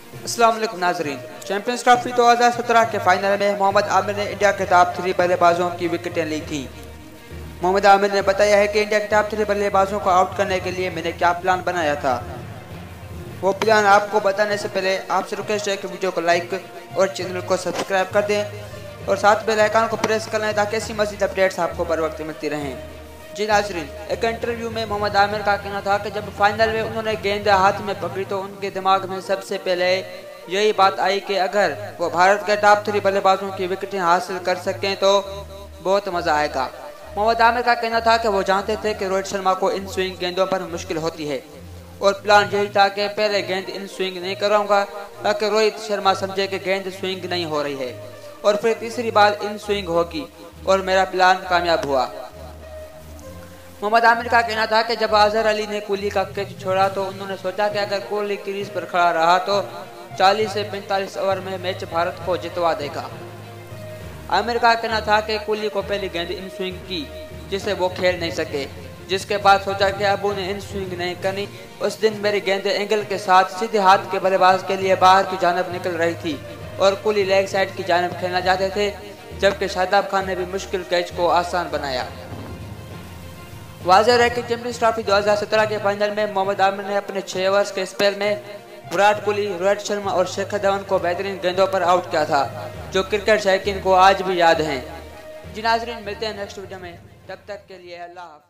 अस्सलाम वालेकुम नाजरीन। चैंपियंस ट्रॉफी 2017 के फाइनल में मोहम्मद आमिर ने इंडिया के टॉप 3 बल्लेबाजों की विकेटें ली थी। मोहम्मद आमिर ने बताया है कि इंडिया के टॉप 3 बल्लेबाजों को आउट करने के लिए मैंने क्या प्लान बनाया था। वो प्लान आपको बताने से पहले आपसे रिक्वेस्ट है कि वीडियो को लाइक और चैनल को सब्सक्राइब कर दें और साथ बेल आइकन को प्रेस कर लें ताकि ऐसी मज़ीद अपडेट्स आपको बर वक्त मिलती रहें। जी नाजरीन, एक इंटरव्यू में मोहम्मद आमिर का कहना था कि जब फाइनल में उन्होंने गेंद हाथ में पकड़ी तो उनके दिमाग में सबसे पहले यही बात आई कि अगर वो भारत के टॉप 3 बल्लेबाजों की विकेटें हासिल कर सकें तो बहुत मज़ा आएगा। मोहम्मद आमिर का कहना था कि वो जानते थे कि रोहित शर्मा को इन स्विंग गेंदों पर मुश्किल होती है और प्लान यही था कि पहले गेंद इन स्विंग नहीं कराऊंगा ताकि रोहित शर्मा समझे कि गेंद स्विंग नहीं हो रही है और फिर तीसरी बार इन स्विंग होगी और मेरा प्लान कामयाब हुआ। मोहम्मद आमिर का कहना था कि जब अजहर अली ने कोहली का कैच छोड़ा तो उन्होंने सोचा कि अगर कोहली क्रीज पर खड़ा रहा तो 40 से 45 ओवर में मैच भारत को जितवा देगा। आमिर का कहना था कि कोहली को पहली गेंद इन स्विंग की जिसे वो खेल नहीं सके, जिसके बाद सोचा कि अब उन्हें इन स्विंग नहीं करनी। उस दिन मेरी गेंद एंगल के साथ सीधे हाथ के बल्लेबाज के लिए बाहर की जानब निकल रही थी और कोहली लेग साइड की जानब खेलना चाहते थे, जबकि शादाब खान ने भी मुश्किल कैच को आसान बनाया। वाज़ेह है कि चैंपियंस ट्रॉफी 2017 के फाइनल में मोहम्मद आमिर ने अपने 6 ओवर्स के स्पेल में विराट कोहली, रोहित शर्मा और शिखर धवन को बेहतरीन गेंदों पर आउट किया था, जो क्रिकेट शौकीन को आज भी याद हैं। जी नाजरीन, मिलते हैं नेक्स्ट वीडियो में, तब तक के लिए अल्लाह हाफ़िज़।